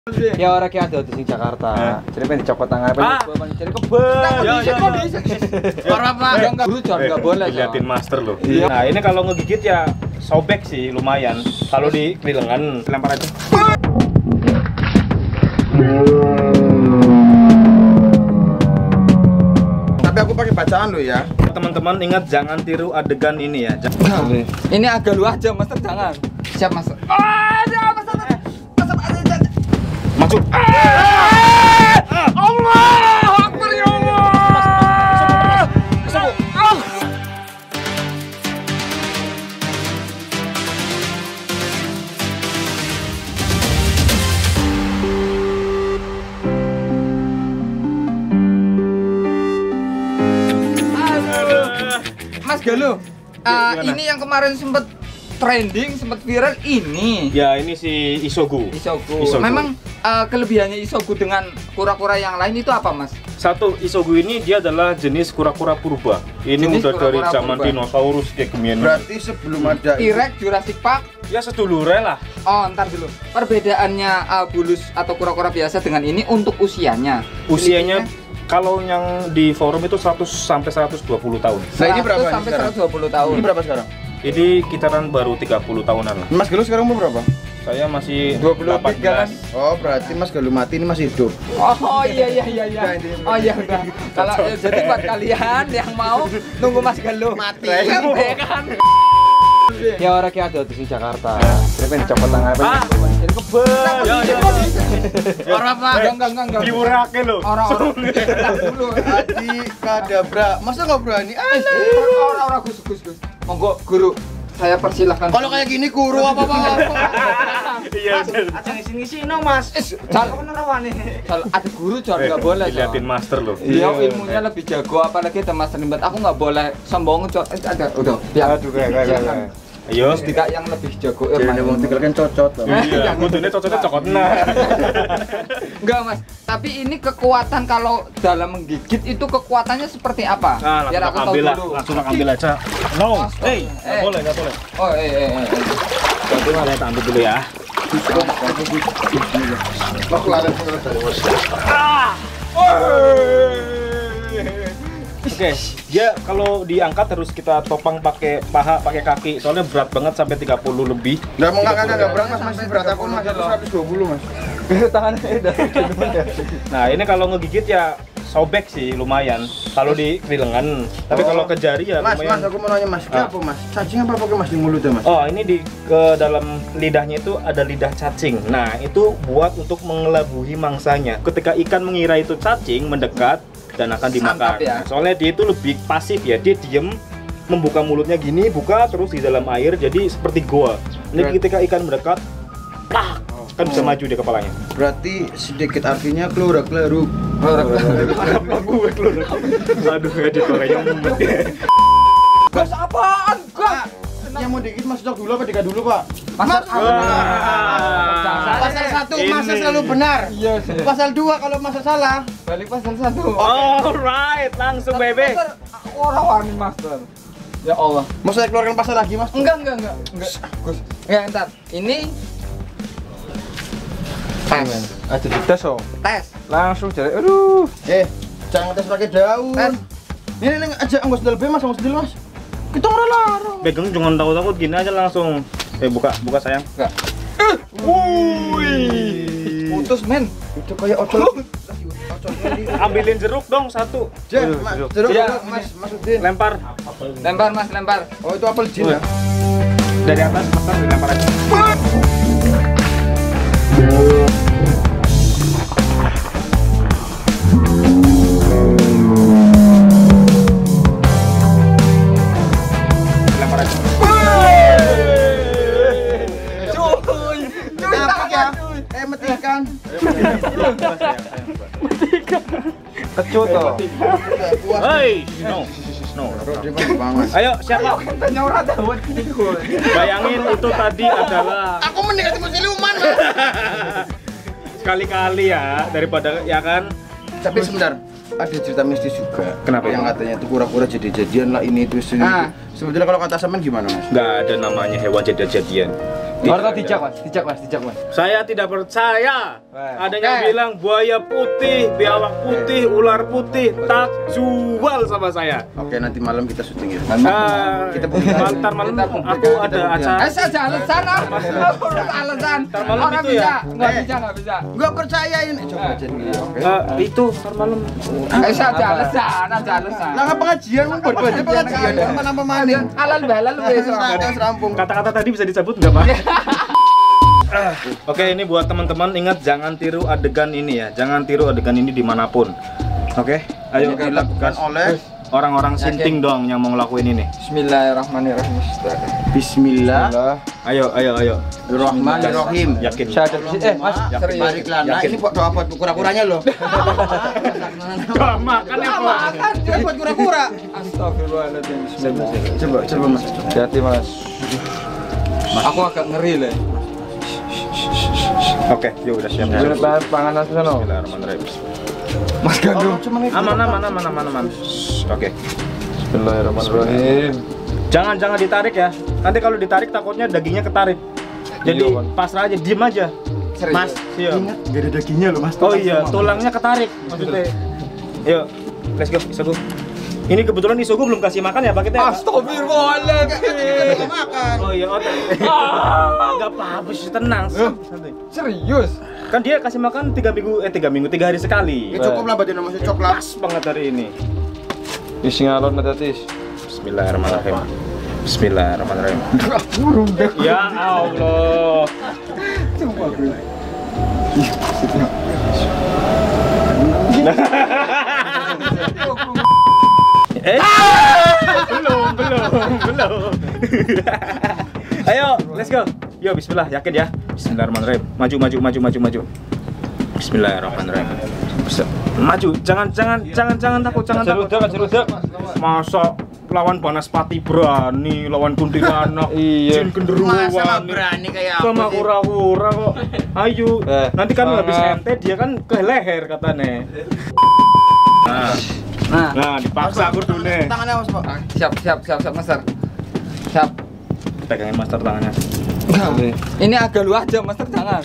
Ya orang kayak ada di sing Jakarta. Jadi pengen dicopot tangan apa? Jadi kebel. Orang apa? Enggak enggak boleh. Liatin master loh. Nah ini kalau ngegigit ya sobek sih lumayan. Kalau di lengan lempar aja. Tapi aku pakai bacaan lo ya. Teman-teman ingat jangan tiru adegan ini ya. Ini agak lu aja, Master, jangan. Siap, Master. Masuk. Allah Akbar ya Allah. Mas Galuh, ini yang kemarin sempet trending, sempet viral ini. Ya ini si Isogu. Memang kelebihannya Isogu dengan kura-kura yang lain itu apa, Mas? Satu, Isogu ini dia adalah jenis kura-kura purba. Ini Jenis udah dari kura-kura zaman purba. dinosaurus kayak gemian. Berarti sebelum ada T-Rex, Jurassic Park. Ya sedulurnya lah. Oh, ntar dulu. Perbedaannya bulus atau kura-kura biasa dengan ini untuk usianya. Usianya kalau yang di forum itu 100 sampai 120 tahun. Nah, ini berapa 100 sampai sekarang? 120 tahun. Ini berapa sekarang? Ini kitaran baru 30 tahunan lah. Mas Galuh sekarang umur berapa? Saya masih 23 kan? 18. Oh, berarti Mas Galuh mati ini masih hidup. Oh iya. Oh iya udah. Kalau jadi buat kalian yang mau nunggu Mas Galuh Mati. ya kan. Ya orang kayak ada di sing Jakarta. Jadi pengen dicopot tangan apa? Jadi kebel. Orang apa? Enggak. Diurake loh. Orang dulu. Adi kadabra. Masa nggak berani? Orang Gus. Monggo guru, saya persilahkan. Kalau kayak gini guru apa-apa. Iya. Aja ngisi-ngisi no, Mas. Kalau ada guru jangan nggak boleh. Diliatin master loh. Dia ilmunya lebih jago, apalagi ada Mas Rimbat. Aku nggak boleh sombong, ada udah. Biar jangan. Ayo. Tidak yang lebih jago. Jadi ada wong tinggal kan cocot. Iya, kudune cocoknya cokot nah. Enggak, Mas. Tapi ini kekuatan kalau dalam menggigit itu kekuatannya seperti apa? Nah, Biar aku tahu dulu. langsung ambil aja. No. Nggak boleh. Oh, Jadi malah tak ambil dulu ya. Oke, dia kalau diangkat harus kita topang pakai paha, pakai kaki. Soalnya berat banget sampai 30 lebih. Nggak mau nggak berat Mas, masih berat aku masih 120 Mas. Tangannya udah. Nah, ini kalau ngegigit ya sobek sih lumayan. Kalau di lengan, tapi kalau ke jari ya Mas, lumayan. aku mau nanya Mas, ini apa Mas? Cacing apa pakai Mas di mulut ya Mas? Oh, ini di ke dalam lidahnya itu ada lidah cacing. Nah, itu buat untuk mengelabuhi mangsanya. Ketika ikan mengira itu cacing, mendekat dan akan dimakan. Santap ya? Nah, soalnya dia itu lebih pasif ya, dia diem membuka mulutnya gini, buka terus di dalam air, jadi seperti goa. Ini ketika ikan mendekat, tak, kan bisa maju dia kepalanya. Berarti sedikit artinya keluar-keluar. Aduh, editornya mumet. Gas apaan? Gas. Yang mau dikit Mas Dok dulu apa Dika dulu Pak? Mas Pasal 1 Masa selalu benar. Iya. Pasal 2 kalau Masa salah. Balik pasal 1. Alright, langsung bebek. Orang wani, Master. Ya Allah. Mau saya keluarkan pasal lagi Mas? Enggak. Gus. Ya, entar. Ini tes. Ada di tes oh. Tes. Langsung jadi aduh. Jangan tes pakai daun. Tes. Ini aja anggos sendal Mas, anggos sendal Mas. Kita ora larang. Pegang jangan takut-takut gini aja langsung. Buka sayang. Enggak. Wuih. Putus, men. Itu kayak ocol. Ambilin jeruk dong satu. Jeruk, jeruk Ya. Mas, masukin. Lempar. Lempar, Mas, lempar. Oh, itu apel jin ya? Dari atas master dilempar aja. Lempar aja. Cuy. Apa ya? Metikan. Kecut toh. Puas. Hei, no. Ayo, siapa? Tanya ora dawet iku. Bayangin itu tadi adalah Aku mending ketemu siluman. sekali-kali ya daripada ya kan. Tapi sebentar, ada cerita mistis juga. Kenapa Yang itu? katanya itu kura-kura jadi-jadian lah ini itu sini. Ah. Sebetulnya kalau kata Samen gimana Mas? Nggak ada namanya hewan jadi-jadian. Harus dijak mas. Saya tidak percaya. Wah. Ada yang bilang buaya putih, biawak putih, ular putih tak jual sama saya. Oke, nanti malam kita syuting ya. Kita ntar malam aku ada acara. Saja alasan alasan. Ntar malam Orang itu ya? Nggak bisa. Enggak percaya ini. Coba aja nih. Oke. Itu ntar malam. Saja alasan. Lah ngapa pengajian mun buat pengajian. Apa-apa mana? Halal balal wes. Rampung. Kata-kata tadi bisa dicabut nggak Pak? Oke, ini buat teman-teman ingat jangan tiru adegan ini ya. Jangan tiru adegan ini dimanapun. Oke, ayo Dilakukan oleh orang-orang sinting dong yang mau ngelakuin ini. Bismillahirrahmanirrahim. Bismillah. Ayo. Rahmanirrahim. Yakin. Mas, serius. Balik lana. Ini buat doa buat kura-kuranya loh. Doa makan ya Pak. Kan buat kura-kura. Astagfirullahaladzim. Coba Mas. Hati mas. Aku agak ngeri lah. Oke, yuk udah siap. Panganan sana. Bismillahirrahmanirrahim. Mas Gandum. Aman. Oke. Bismillahirrahmanirrahim. Jangan ditarik ya. Nanti kalau ditarik takutnya dagingnya ketarik. Jadi Iya, Bang. pasrah aja, diem aja. Mas, Iya. ingat enggak ada dagingnya loh Mas. Oh iya, tulangnya ketarik maksudnya. Yuk, let's go, Isogu. Ini kebetulan Isogu belum kasih makan ya Pak kita. Ya, Pak? Astagfirullahaladzim. Makan. Oh iya, enggak apa-apa sih, tenang. Santai. Serius. Kan dia kasih makan 3 hari sekali. Ya cukup lah badan masih coklat. Pas banget hari ini. Isi ngalon matatis. Bismillahirrahmanirrahim. Ya Allah. Belum. Ayo, let's go. Yo, bismillah, yakin ya. Bismillahirrahmanirrahim. Maju. Bismillahirrahmanirrahim. Maju, jangan takut, jangan takut. Masa lawan Banaspati berani, lawan kuntilanak, Iya. jin genderuwo Masa berani kayak sama aku sih? kura-kura kok. Ayo, nanti kan habis ente dia kan ke leher katanya. Nah, dipaksa aku dulu nih. Tangannya Mas, Pak. Siap, Master. Siap. Pegangin master tangannya. Ini agak lu aja, Master, jangan.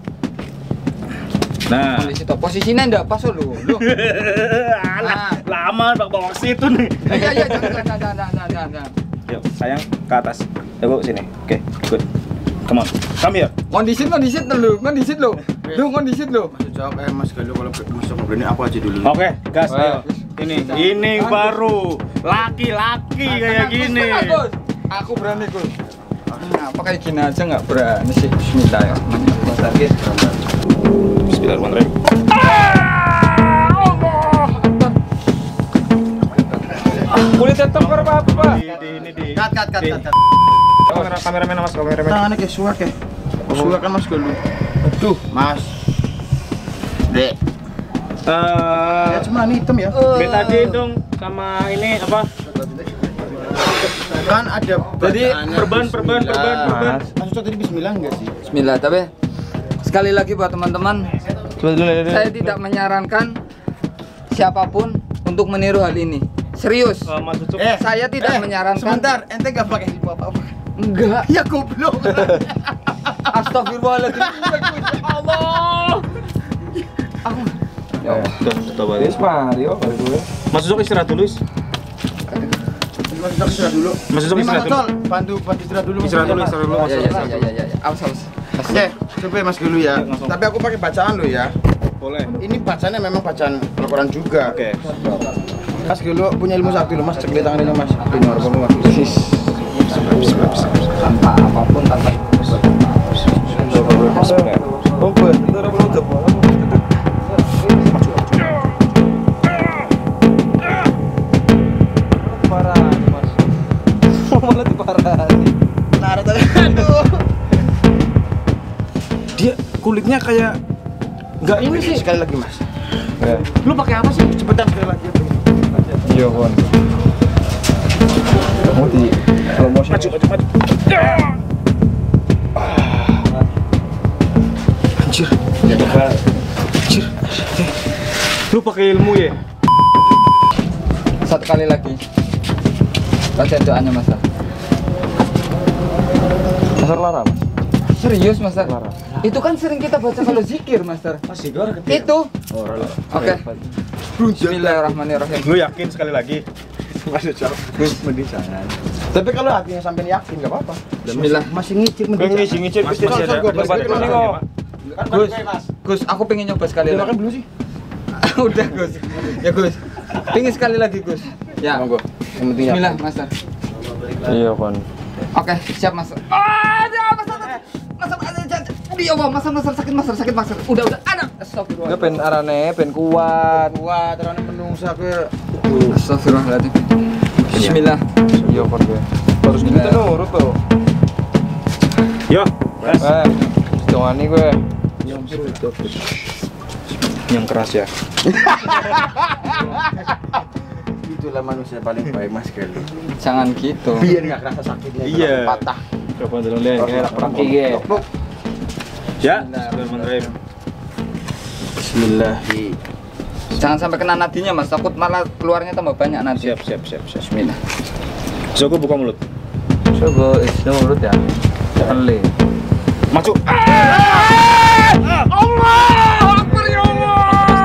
Nah, Posisinya enggak pas lu. alah, lama bawa situ nih. Iya, jangan. Yuk, sayang ke atas. Yuk, sini. Oke, good. Come on, come here. Kondisit lu. Mas jawab Mas Galuh kalau masuk mobil ini aku aja dulu. Oke, gas. Wah. Ayo. Ini baru laki-laki kayak gini. Aku berani, Gus. Apa kayak gini aja nggak berani sih? Bismillahirrahmanirrahim. Bismillahirrahmanirrahim. Kulit tetap apa? Di. Kat. Kameramen Mas, kameramen. Tangannya kayak suak ya. Suak kan Mas Galuh. Aduh, Mas. Dek. Ya cuma hitam ya. Betadine dong sama ini apa? Kan ada Jadi perban. Mas tadi bismillah enggak sih? Bismillah, tapi sekali lagi buat teman-teman, saya tidak menyarankan siapapun untuk meniru hal ini. Serius. Mas Ucup. Saya tidak menyarankan. Sebentar, ente enggak pakai ilmu apa-apa. Enggak. Ya goblok. Astagfirullahaladzim. Allah. Ya Allah. Coba ya. Mario Mas Ucup istirahat dulu. Mas istirahat dulu. Mas Ucup Ini istirahat Mas dulu. Tol, bantu istirahat dulu. Mas. Istirahat dulu. Ya. Awas. Oke, coba Mas dulu ya. Langsung. Tapi aku pakai bacaan lo ya. Boleh. Ini bacaannya memang bacaan Al-Quran juga. Oke. Mas dulu punya ilmu sakti lo Mas, cek lihat tangannya Mas. Ini orang Mas. Tanpa apapun, tanpa Dia kulitnya kayak nggak ini sih. Sekali lagi Mas. Lu pakai apa sih? Cepetan sekali lagi. Iya, Kon. Kamu di slow motion. Maju. Anjir. Anjir. Lu pakai ilmu ya? Satu kali lagi. Baca doanya, Mas. Masar lara, Mas. Serius, Master? Itu kan sering kita baca kalau zikir, Master. Masih gua ketiga. Itu. Oh, Oke. Bismillahirrahmanirrahim. Lu yakin sekali lagi? Masih jauh. Gus mending jangan. Tapi kalau hatinya sampai yakin enggak apa-apa. Bismillah. Masih ngicip mending. Ngicip Masih ada. Gus, aku pengen nyoba sekali Udah makan lagi. belum sih? Udah, Gus. Ya, Gus. Pengen sekali lagi, Gus. Ya. Monggo. Yang penting Bismillah, Master. Iya kon. Oke, siap, Master. Master. Ya Allah, Master sakit, Master. Udah. Ada. Astagfirullah. Gue pengen arane, pengen kuat. Wah, terane menungsa ke Astagfirullahaladzim. Bismillah. Iya kon gue. Harus gitu nurut tuh. Yo, tes. Jongani gue. Yang keras ya. itulah manusia paling baik Mas Gelu. Jangan gitu. Biar enggak kerasa sakitnya. Iya. Patah. Coba dulu lihat kayak perang Iya. Ya, bismillahirrahmanirrahim. Bismillahi. Jangan sampai kena nadinya, Mas. Takut malah keluarnya tambah banyak nanti. Siap. Bismillah. Soko buka mulut. Coba nurut ya. Jangan le. Maju. Allahu Akbar ya Allah.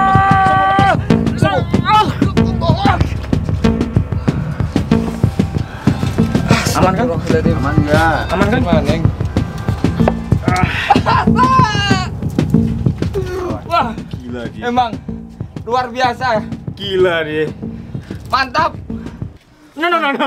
Aman kan? Aman ya. Aman kan? Maneng. Wah, Gila dia. emang luar biasa. Gila dia. Mantap. No.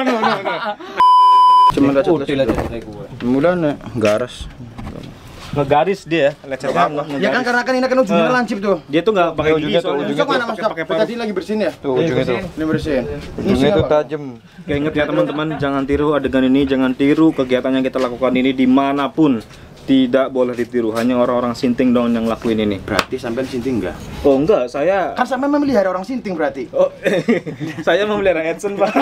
Cuma enggak Udah lah gue. Mulane garas. Ngegaris dia, lecetnya Ya kan karena kan ini kan ujungnya lancip tuh. Dia tuh nggak pakai gigi Ujungnya tuh, soalnya. ujungnya Besok mana Mas? Pakai Tadi lagi bersihin ya? Tuh ujungnya tuh. Ini bersihin. Ujungnya tuh tajam. Oke, ingat ya teman-teman, jangan tiru adegan ini, jangan tiru kegiatan yang kita lakukan ini dimanapun. Tidak boleh ditiru, hanya orang-orang sinting dong yang lakuin ini. Berarti sampean sinting enggak? Oh enggak, saya Kan sampean memelihara orang sinting berarti. oh, saya memelihara Edson, Pak.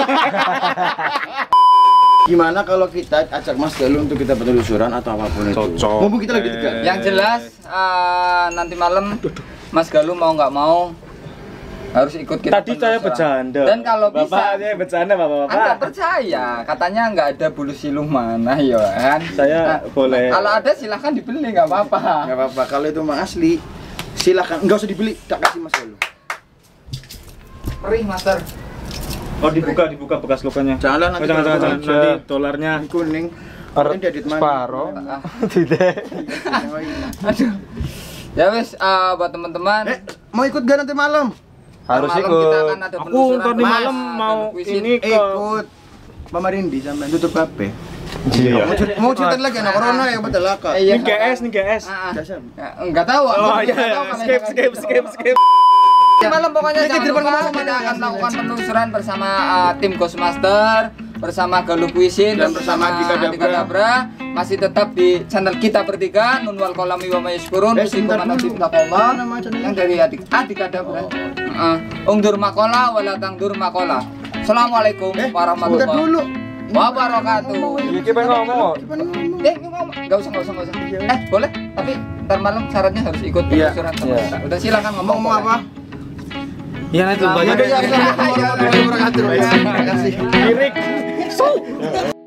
Gimana kalau kita ajak Mas Galuh untuk kita penelusuran atau apapun itu? Cocok. Mumpung kita lagi tiga. Yang jelas nanti malam Mas Galuh mau nggak mau harus ikut kita. Tadi saya penelusuran. bercanda. Dan kalau bisa, Bapaknya bercanda, Bapak-bapak. Anda percaya, katanya nggak ada bulu siluman, ayo kan? Saya boleh. Kalau ada silahkan dibeli, nggak apa-apa. Enggak apa-apa, kalau itu mah asli silakan, enggak usah dibeli, tak kasih Mas Galuh. Perih, Master. Oh, dibuka bekas lukanya. Janganlah nanti jangan. kalau Nanti dolarnya. Ini kuning. Ini diedit mana? Separo. Ah, Tidak. Aduh. Ya wes, buat teman-teman. Mau ikut gak nanti malam? Harus Malam kita ikut. akan ada Aku penelusuran, ntar di Mas. malam mau Dan kuisin. ini ke Ikut. Pamarindi sampai tutup HP. Iya. Mau cerita lagi anak corona ya betul lah kak. Iya. Ini GS nih GS. Dasar. Enggak tahu. aku Oh juga nggak tahu iya, kalau skip. Di malam pokoknya Ini jangan di depan lupa ngomong kita mana? akan melakukan penelusuran bersama tim Ghostmaster, bersama Galuh Kuisin Dan bersama Adika Dabra. Masih tetap di channel kita bertiga, Nunwal Kolami wa Mayaskurun, Sebentar dulu. Nama channelnya? yang dari Adika Dabra. Ungdur makola walatang dur makola. Assalamualaikum Sebentar warahmatullahi dulu. wabarakatuh. Iya kita ngomong. Ngomong. Nggak usah. Boleh, tapi ntar malam syaratnya harus ikut Iya. penelusuran sama Iya. kita. Udah silakan ngomong. Ngomong apa? Ya itu Selamat banyak. Assalamualaikum warahmatullahi wabarakatuh. Terima kasih. Lirik.